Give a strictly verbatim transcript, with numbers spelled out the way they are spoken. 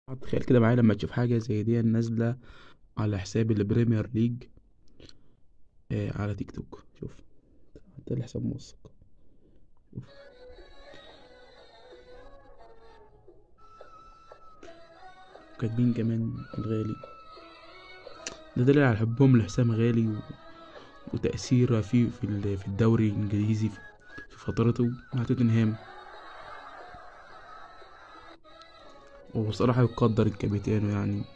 تخيل كده معايا لما تشوف حاجة زي دي نازلة على حساب البريمير ليج، آه على تيك توك. شوف، حتى الحساب موثق. شوف، كاتبين كمان الغالي. ده دليل على حبهم لحسام غالي و... وتأثيره فيه في ال- في الدوري الإنجليزي في في فترته مع توتنهام. وبصراحة يقدر الكابيتانو يعني.